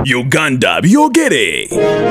Uganda BYOGERE.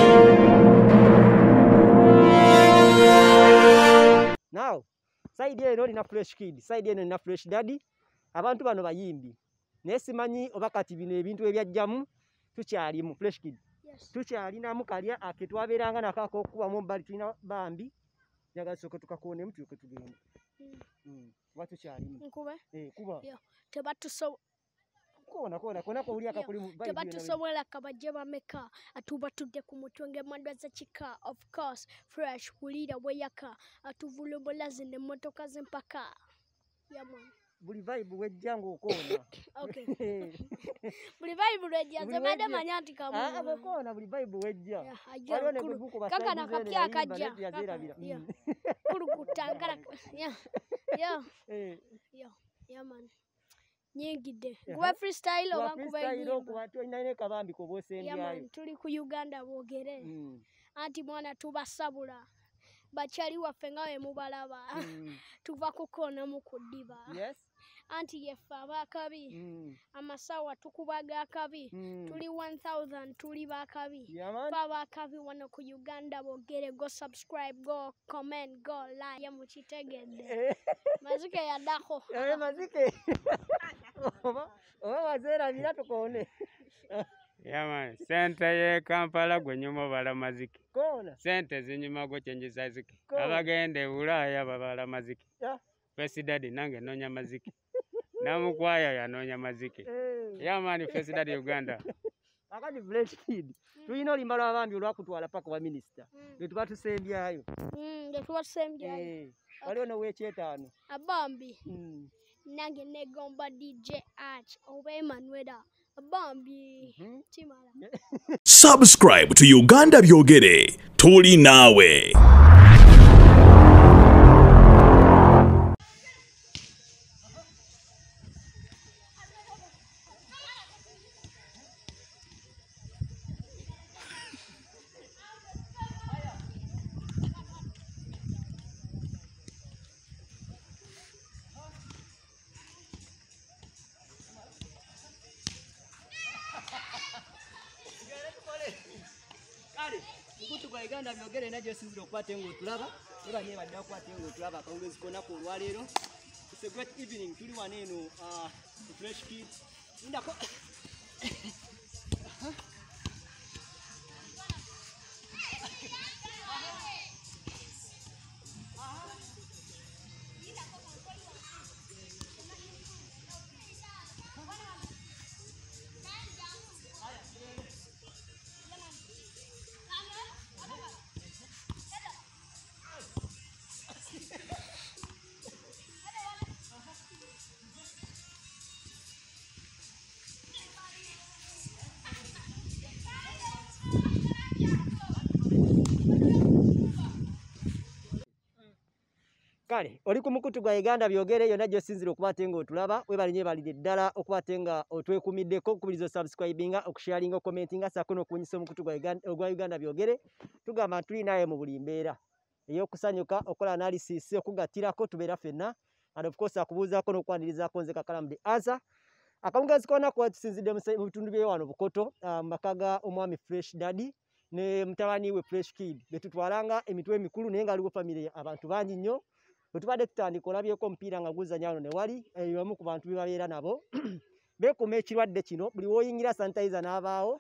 Now, side eno nina fresh kid, side eno nina fresh daddy. Abantu bano bayimbi. Nesimanyi obakati bino ebintu ebyajjamu tukyalimu fresh kid. Yes. Tukyalinamu kalya aketwaberanga nakako okuba mu bali tulina Bambi. Nyaga soko tukakone mtu okutugenda. Watu kyalimu. Nkube? Kuba. Yo. Tebatuso kona ko uli akakuli mu Bambi. Tebatusobwela kabajje bameka atubatudde ku mutwe mandwa za chika of course fresh kulira weyaka atuvulubola zine motoka zempaka. Yamon. Buli vibe wejjango okona. Okay. Buli vibe wejja zebade manyanti kamu. Abakona buli vibe wejja. Waliwo ne buku basaidize. Kaka nakapya akajja. Kulu kutangala. Yeah man. Nyingide. Kuba freestyle oba kuba freestyle kuba tulina kabambi ko bosembyayo. Yeah man, tuli ku Uganda BYOGERE. Anti mwana tubasabula. Bachali waffe nga we mubalaba. Tuva kukona mu kudiba. Yes. Anti yefa bakabi. Amasawa tukubaga akabi. Tuli 1000 tuli bakabi. Baba akabi wano ku Uganda BYOGERE. Go subscribe, go comment, go like. Ya muchitegede. Mazike ya dako. Mazike. Wazera bila tukone. Yaman, sente ye Kampala gwe nyuma bala maziki. Kona. Sente zinyuma go chenjisa ziki. Abagende Ulaya babala maziki. Basasidde nange nonya maziki. Namukwaya ya nonya maziki. Yaman, Basasidde Uganda. Akadi fresh kid. Tulina olimbala abambi olwakutwala paka wa minister. Betuba tusembyayo. Betuba tusembyayo. Waliwo no wekyetaano. Abambi. Nange negomba DJ Arch oba Emmanuela. Bambi. Subscribe to Uganda BYOGERE. Tuli nawe. Uganda BYOGERE najo sinziro kwate ngo tulaba eba ne badda kwate ngo tulaba akawungezi kona ko lwalero. It's a great evening tuli waneno fresh kid indako Kale, oli ku mukutu gwa Uganda BYOGERE yonna gyo sinzira okubate nga otulaba webalinye balide ddala okubate nga otwekumiddeko okukubiriza subscribinga okusharinga commentinga sako n'okunyisa omukutu gwa Uganda BYOGERE tugamba tuli naye mu buli mbeera ey'okusanyuka okola analysis okugattirako tubeera ffenna and of course akubuuzaako n'okwanirizaako nze KAKALAAMU the answer akawungezi kona kuba tusinzidde mu bitundu by'ewano Bukoto maka ga omwami fresh daddy ne mutabani we fresh kid betutwalanga emitwe emikulu naye nga aliwo family abantu bangi nnyo bwetubadde tutandika olabyeko omupiira nga guzanya wano ne wali ebimu ku bantu bebabeera nabo beekuuma ekirwadde kino buli wooyingira sanitizer n'abaawo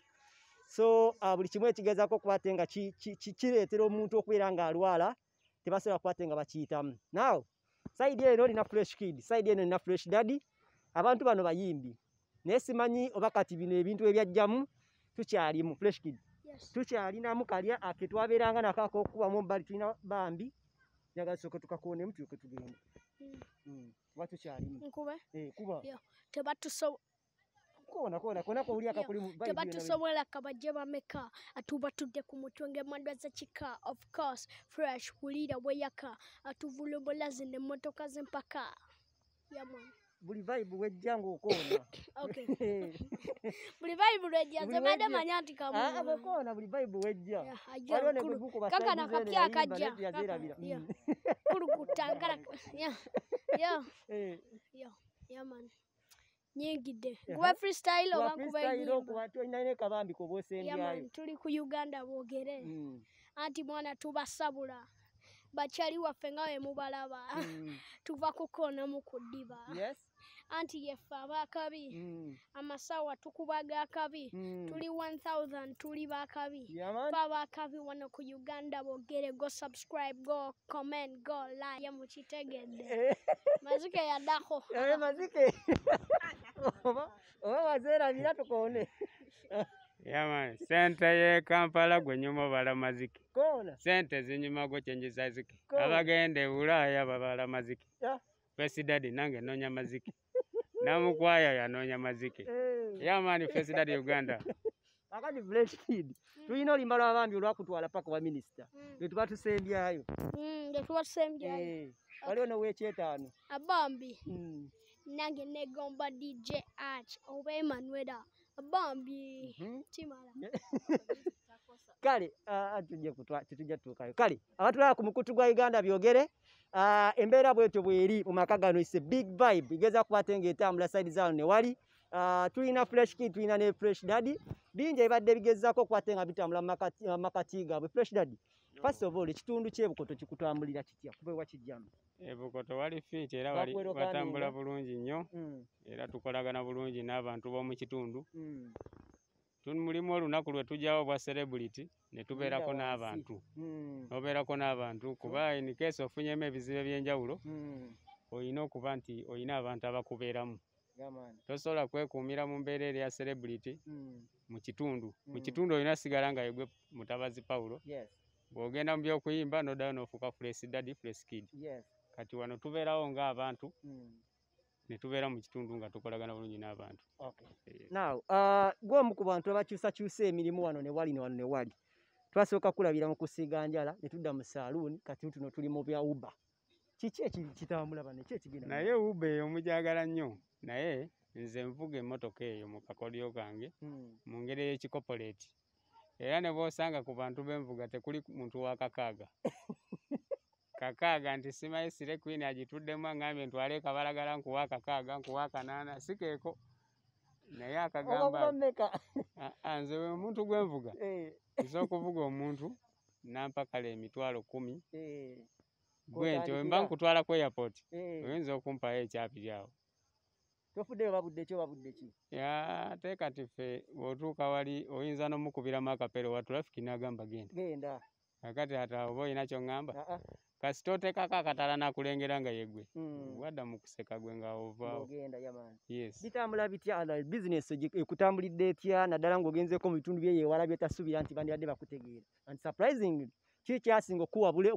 so buli kimu ekigezaako okubate nga kireetera omuntu okubeera ng'alwala tebasobola kubate nga bakiyitamu. Now side eno nina fresh kid, side eno nina fresh daddy. Abantu bano bayimbi. Naye simanyi obakati bino ebintu ebyajjamu tukyalimu fresh kid. Tukyalinamu kalya aketwaberanga nakako okuba mu bali tulina Bambi. Nyaga soko tukakone mtu okutugenda. Watu kyalimu. Nkube? Kuba. Yo. Tebatuso kona ko uli akakuli mu Bambi. Tebatusobwela kabajje bameka atubatudde ku mutwe mandwa za chika of course fresh kulira weyaka atuvulubola zine motoka zempaka. Yamon. Buli vibe wejjango okona. Okay. Buli vibe wejja zebade manyanti kamu. Abakona buli vibe wejja. Waliwo ne buku basaidize. Kaka nakapya akajja. Kulu kutangala. Yeah man. Nyingide. Kuba freestyle oba kuba freestyle kuba tulina ne kabambi ko bosembyayo. Tuli ku Uganda boogere. Anti mwana tubasabula. Bachali waffe nga we mubalaba. Tuva kukoona mu kuddiba. Yes. Anti yeffe abakabi. Amasawa tukubaga akabi. Tuli 1000 tuli bakabi. Abakabi wano ku Uganda boogere. Go subscribe, go comment, go like. Ya mukitegedde. Mazike yadako. Mazike. Oba wazera bila tukoone. Yama sente ye Kampala gwe nyuma bala maziki. Kona. Sente zinyuma go chenjisa ziki. Abagende Ulaya babala maziki. Basasidde nange nonya maziki. Namukwaya yanonya maziki. Yama Basasidde Uganda. Akadi Fresh Kid. Tulina olimala abambi olwakutwala paka wa minister. Tuba tusembyayo. Tuba tusembyayo. Waliwo no wekyetaano. Bambi. Nange negomba DJ Arch oba Emmanuela. Bambi. Timala. Kale tujja tukayo. Kale abatulaba ku mukutu gwa Uganda byogere. Embeera bwetyo bweri mu maka gano is a big vibe. Igeza kubatenga etambula side zaano ne wali. Tulina Fresh Kid, tulina ne Fresh Daddy. Bingi ebadde bigezako kubatenga bitambula makati gaabwe. Fresh Daddy. First of all, ekitundu ky'ebukoto kikutambulira kitya kuba wakijjamu. Ebukoto wali fit era wali batambula bulungi nnyo. Era tukolagana bulungi n'abantu b'omu kitundu. Mulimu olunaku lwe tujjawo bwa celebrity ne tubeerako n'abantu. Obeerako n'abantu kuba in case ofunyemu ebizibu eby'enjawulo olina okuba nti olina abantu abakubeeramu. Tosobola kwekuumira mu mbeera eri ya celebrity mu kitundu. Mu kitundu olina sigala nga yegwe Mutabazi Paulo. Bw'ogenda mu by'okuyimba n'oddayo n'ofuuka Fresh Daddy, Fresh Kid. Kati wano tubeerawo ng'abantu ne tubeera mu kitundu nga tukolagana bulungi n'abantu. Now, gw'omu ku bantu abakyusakyusa emirimu wano ne wali. Twasooka kulabira mu kusiiga njala ne tudda mu saloon kati tuno tuli mu bya Uber. Kiki ekitambula bano ekigenda? Naye Uber eyo mujagala nnyo. Naye nze nvuga emmotoka eyo mu kakodyo kange mu ngeri y'ekikopoleeti. Era ne bw'osanga ku bantu b'envuga tekuli muntu wa kakaaga. Kakaaga nti simanyi Sire Queen agituddemu angambye ntwale kabalagala nkuwa kakaaga nkuwa kanaana sikeeko. Naye akagamba nze we muntu gw'envuga. Nze okuvuga omuntu nampa kale emitwalo 10. Gwe nti mba nkutwala ku airport. Oyinza okumpayo ekyapiri awo. Tofuddeyo babudde ki? Teeka tiffe bw'otuuka wali oyinza n'omukubiramu Akapeera wa traffic n'agamba genda. Kakati ate oba olina ky'oŋŋamba. Kasi toteekako akatala n'akulengera nga yegwe. Wadda mu kuseka gwe nga ovaawo. Bitambula bitya business ekutambulidde etya naddala ng'ogenzeeko mu bitundu bye yeewala by'otasuubira nti bandibadde bakutegeera. And surprisingly kiki kyasinga okuwabula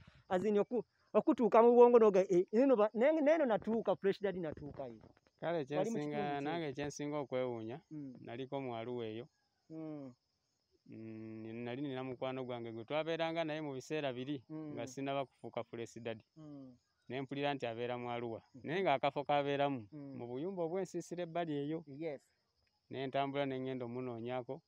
okutuuka mu bwongo n'eno natuuka Fresh Daddy natuukayo. Kale nange ekyensinga okwewuunya naliko mu Arua eyo. Nali nina mukwano gwange gwe twabeeranga naye mu biseera biri nga sinaba kufuuka Fresh Daddy. Ne mpulira nti abeera mu Arua naye ng'akafo k'abeeramu mu buyumba obw'ensiisira ebbali eyo. Ne ntambula ne ngenda omunoonyaako.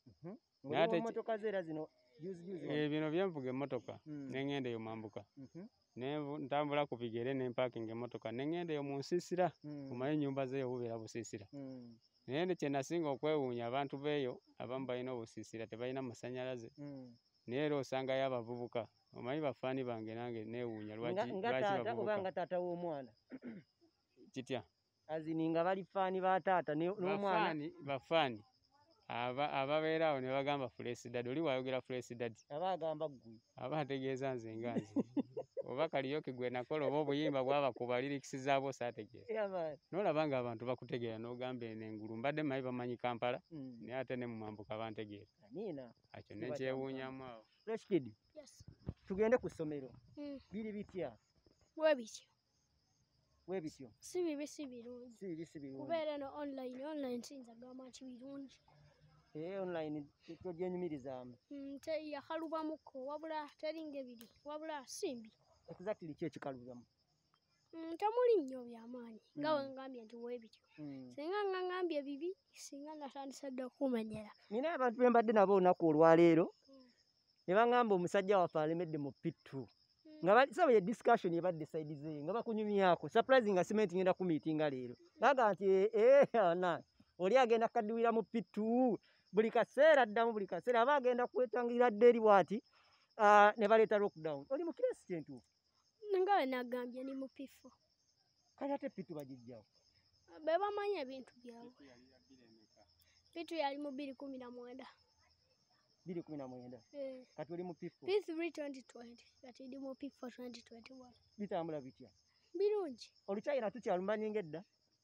Bino byenvuga emmotoka ne ngenda eyo mambuka. Ne ntambula ku bigere ne mpaakinga emmotoka ne ngenda eyo mu nsiisira. Omanyi ennyumba z'eyo bubeera busiisira. Naye kye nasinga okwewuunya abantu b'eyo abamu balina obusiisira tebalina masannyalaze. Naye era osangayo abavubuka. Omanyi bafaani bange nange neewuunya lwaki bavubuka. Nga taata w'omwana. Kitya? Azini nga bali faani ba taata n'omwana. Bafaani. Ababeera awo ne bagamba Fresh Daddy. Oli wayogera Fresh Daddy. Aba agamba ggwe. Aba ategeeza nze nga nze. Oba kaliyoke gwe nakola oba obuyimba bwabakuba lirikisi zaabo saategeera. N'olaba ng'abantu bakutegeera n'ogamba engulu mbadde mayi bamanyi Kampala naye ate ne mu mambuka bantegeera. Akyo nekyewuunyamu awo. Fresh Kid, tugende ku ssomero. Biri bitya? Weebityo. Si birungi. Kubeera no online siyinza gamba nti birungi. Online togyenyumirizaamu. Yakalubamukko wabula teringa ebiri wabula simbi. Exactly ki ekikalubamu? Temuli nnyo byamaanyi nga wengambye nti weebityo. Singa ngambye bibi singa natandise dda okumenyera. Nina abantu be mbadde nabo olunaku olwaleero ne bangamba omusajja waffe alemedde mu pittu. nga basaba ye discussion ebadde side ze nga bakunyumyako surprising nga cement ngenda ku meeting leero baga nti ana oli agenda kadiwira mu pitu buli kaseera addamu buli kaseera aba agenda kwetangirira dderi bwati ne baleeta lockdown oli mu kiresi kintu nga nagambye ni mu pifo kale ate pitu bagijjawo be bamanya ebintu byabwe pitu yali mu 2019 kati oli mu pifo P3 2020 kati ndi mu pifo 2021 bitambula bitya birungi olukyayina tukyalumanye ng'edda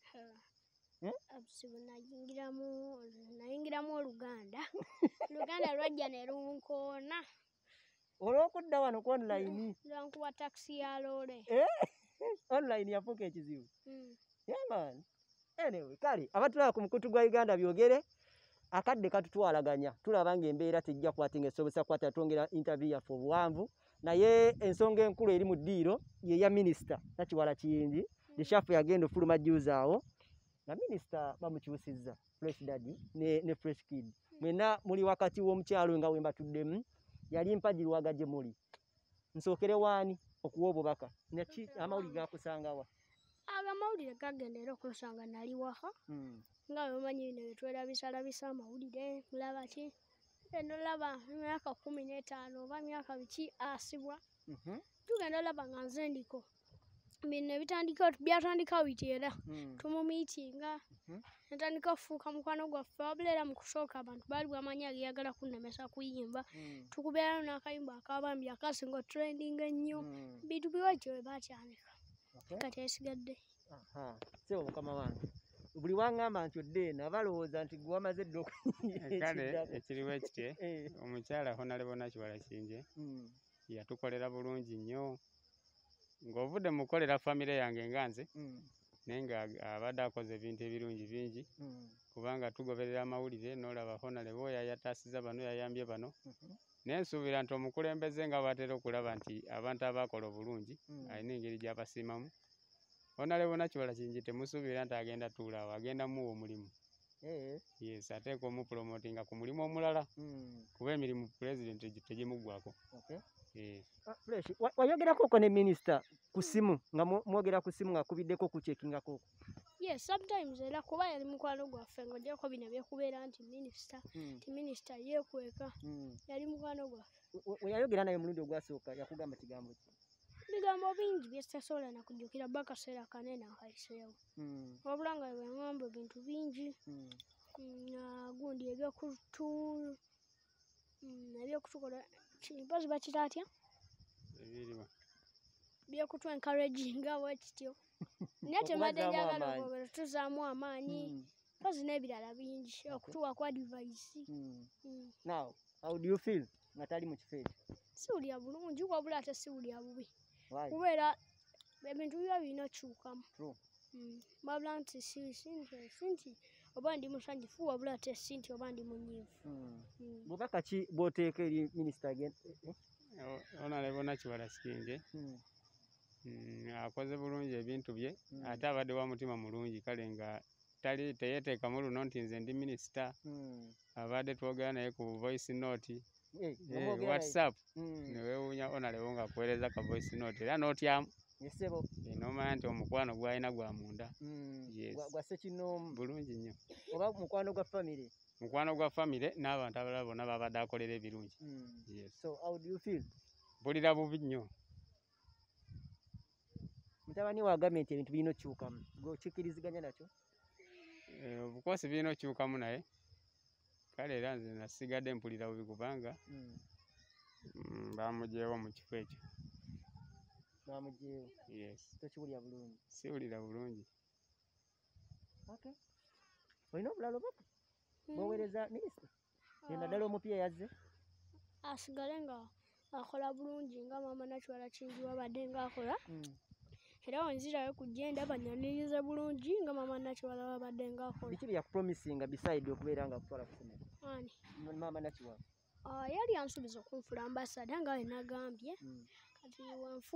nayingiramu oluganda luganda lwajja ne lunkoona olw'okudda wano ku online lwankuba taxi ya loole online yafuuka ekizibu yaman anyway kale abatulaba ku mukutu gwa Uganda byogere akadde katutwalaganya tulaba ng'embeera tejja kwata ng'esobesa kwata twongera interview yaffe obuwanvu naye ensonga enkulu eri mu ddiiro ye ya minisita Nakiwala Kiyingi lishafu yagenda ofuluma juzi awo na minisita bamukyusizza Fresh Daddy ne Fresh Kid mwena muli wakati w'omukyalo nga wemba tuddemu yali mpagirwaga gye muli nsookere waani okuwa obubaka naki amawulire gakusangawa amawulire gagendera okusanga nali waka nga bamanyi bino byetwerabisa amawulire mulaba ki eno laba myaka 15 oba myaka biki asibwa tugenda olaba nga nze ndiko bino byatandika biti era tumumiitinga natandika okufuuka mukwano gwaffe wabula era mu kusooka abantu baali bamanya ageyagala kunnemesa kuyimba tukubeerayo n'akayimba akabambi akasinga trending ennyo bintu biwajjo we baatyanika kati esigadde sebo mukama wange buli waŋŋamba nti oddeena balowooza nti gwe wamaze edda kale ekiriwo ekitye omukyala Honorable Nakiwala Kiyingi yatukolera bulungi nnyo ng'ovudde mukolera famire yange nga nze naye nga abadde akoze ebintu ebirungi bingi kubanga tugoberera amawulire n'olaba Honorable oyo yataasiza bano yayambye bano naye nsuubira nti omukulembeze nga bw'atera okulaba nti abantu abakola obulungi alina engeri gy'abasiimamu Honorable Nakiwala Kiyingi temusuubira nti agenda tuula awo agenda muwa omulimu yes ateeka omupromotinga ku mulimu omulala kuba emirimu pulezidenti tegimuggwako Fresh wayogerako ne minisita ku simu nga mwogera ku simu nga kubiddeko kuceekingako yes sometimes era kuba yali mukwano gwaffe ng'ogyeko bino byekubeera nti minisita yeekweka yali mukwano gwaffe weyayogera naye omulundi ogwasooka yakugamba kigambo ki bigambo bingi byesitasobola nakujjukira bba akaseera kanene akayiseewo wabula nga bweŋŋamba ebintu bingi gundi ebyokutukola mpozi bakita atya byokutu encouraginga bwekityo naye temadde njagala okwogera tuzaamu amaanyi mpozi n'ebirala bingi okutuwa kwa advice now how do you feel nga tali mu kifo ekyo siwulira bulungi wabula ate siwulira bubi kubeera ebintu biba birina okukyukamu wabula nti sinti oba ndi musanyufu wabula ate sinti oba ndi munyiivu bubaka ki bw'oteeka eri minisita Honorable Nakiwala Kiyingi akoze bulungi ebintu bye ate abadde wa mutima mulungi kale nga teyeteekamu luno nti nze ndi minisita abadde twogera naye ku voice note WhatsApp neweewuunya Honorable nga akuweereza ka voice note era n'otyamu n'omanya nti omukwano gw'alina gwa munda gwa ssekinoomu bulungi nnyo oba mukwano gwa famire n'abantu abalala bonna babadde akolera ebirungi so how do you feel mpulira bubi nnyo mutabani wa gavumenti ebintu birina okukyukamu gweokikkiriziganya nakyo obukosi birina okukyukamu naye kale era nze nasigadde mpulira bubi kubanga bamugyewo mu kifo ekyo bamugyewo tokiwulira bulungi siwulira bulungi olina obulala obaka bwoweereza minisita yenda ddala omupya yazze asigale nga akola bulungi nga maama Nakiwala Kiyingi wabadde ng'akola era wenzirayo kujja ndaba nyanirize bulungi nga maama Nakiwala wabadde ng'akola biki byakupromisinga beside okubeera nga akutwala ku ssomero maama Nakiwala yali yansuubiza okunfula ambasada nga we nagambye kati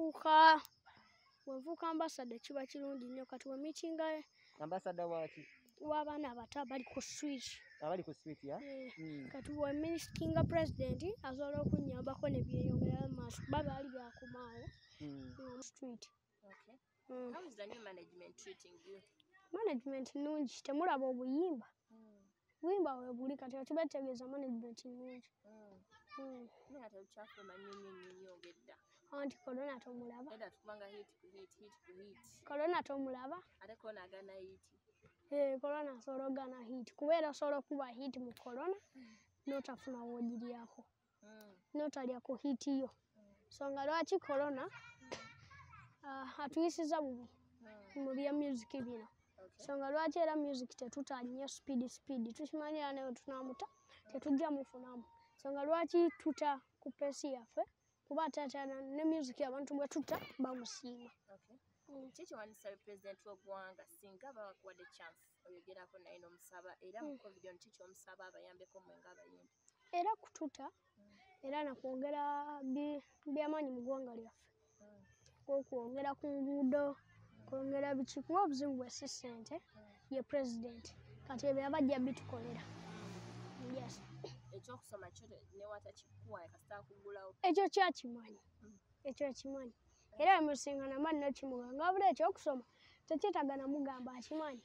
wenfuuka ambasada kiba kirungi nnyo kati wemiitinga ambasada waki w'abaana abato abali ku switch. Abali ku street ya? Kati bwe ministinga president asobola okunnyambako ne byeyongera maaso kuba baali byakumaawo on street. Okay. How is the new management treating you? Management nungi temulaba obuyimba. Buyimba we buli kati okibategeeza management nungi. Nga tebukyaffe manyonyo ogedda. Anti corona tomulaba. Edda tukubanga hit. Corona tomulaba. Ate corona agana hit. Corona asobola ogana hit. Kubeera asobola okuba hit mu corona n'otafuna w'ogiryako. N'otalya ku hit yo. So nga lwaki corona atuyisiza bubi mu bya music bino. So nga lwaki era music tetutanya speed. Tukimanira nayo tunamuta tetujja mufunamu. So nga lwaki tuta ku pesi yaffe kuba tatana ne music abantu bwe tuta bamusiima. Kiki wanisa president w'eggwanga singa bawakuwadde chance oyogerako naye n'omusaba era mu covid ono kiki omusaba abayambeko mmwe ng'abayimbi? Era kututa era nakwongera byamaanyi mu ggwanga lyaffe. Kwongera ku nguudo kwongera biki kuba obuzibu bwe si ssente ye president kati ebyo abajja bitukolera. Yes. Ekyokusoma kyo newata kikuwa kasita kugulawo. Ekyo kyakimanyi. Era musinga n'amaanyi n'okimuga ng'abula ekyokusoma tekyetaaga namugamba akimanyi.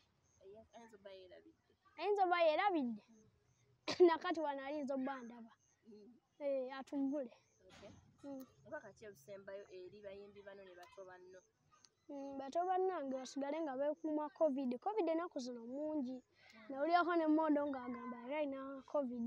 Ayinza oba yeerabidde. Nakati wano ayinza obba ndaba. Atuggule. Oba kati ebisembayo eri bayimbi bano ne bato banno? Bato bannange basigale nga beekuuma covid. Covid ennaku zino mungi. Nawulyako ne Mondo ng'agamba era alina covid.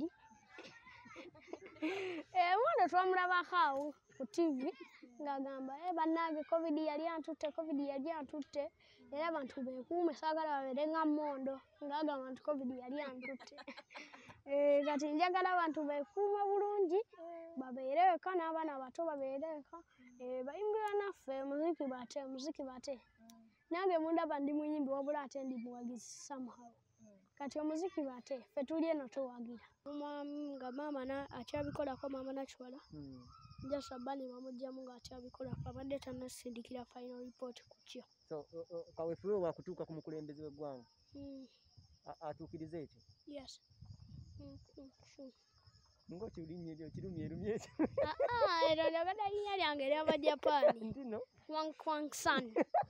Mondo twamulabako awo ku TV ng'agamba bannange covid yali antutte era abantu beekuume saagala babeere nga Mondo ng'agamba nti covid yali antutte. Kati njagala abantu beekuume bulungi babeere eka n'abaana bato babeere eka bayimbira naffe muziki bate. Nange mundaba ndi muyimbi wabula ate ndi muwagizi somehow. Kati omuziki bate ffe tuli eno tuwagira. Nga maama akyabikolako maama Nakiwala. Njasa bani bamugyamu ng'akyabikolako abadde tannasindikira final report ku kyo. So kaweefube wakutuuka ku mukulembeze w'eggwanga. Atuukiriza ekyo? Yes. Ng'okiwulinnyo ekyo kirumye ekyo. Ero lyabadde linnya lyange ery'Abajapaani. Ntino? Kwang San.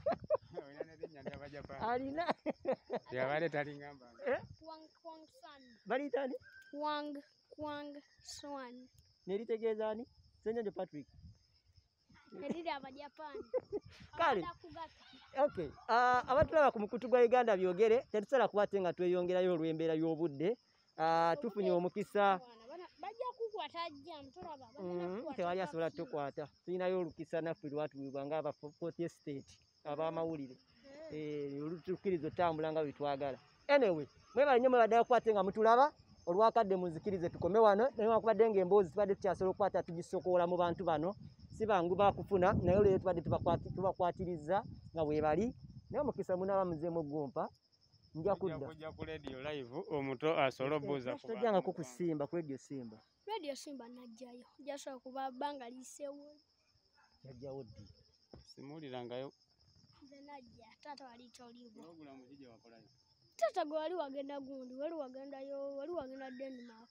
Alina. Yabadde talingamba. Kwang San. Baliyita ani? Kwang Swan. Neritegeeza ani? Ssennyonjo Patrick. Eriri Abajapaani. Kale. Okay. Abatulaba ku mukutu gwa Uganda byogere tetusala kubate nga tweyongerayo olw'embeera y'obudde. Tufunye omukisa. Bajja kukwata ajja mutulaba. Tewali asobola tukwata. Tulinayo olukisa naffe lwatuwibwa ng'aba Port State ab'amawulire. Olutukkiriza otambula nga bwe twagala. Anyway, mwebale nnyo mwebadde kukwate nga mutulaba olwakadde muzikirize tukome wano naye wakubadde ng'emboozi tubadde tukyasobola okukwata tugisokoola mu bantu bano si bangu bakufuna naye olwero tubadde tubakwatiriza nga bwe bali naye omukisa munaaba muzeemu gumpa nja kudda ku radio live omuto asobola obuuza ku bantu tojjangako ku Simba ku radio Simba najjayo jasobola kuba bbanga liiseewo yajjawo ddi simuulirangayo nze najja taata wali toliiwo ogulamu kijja wakolayo taata gwe wali wagenda gundi wali wagenda Denmark.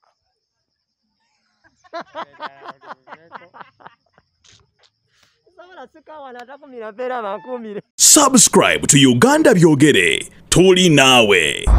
Subscribe to Uganda Byogere. Tuli nawe.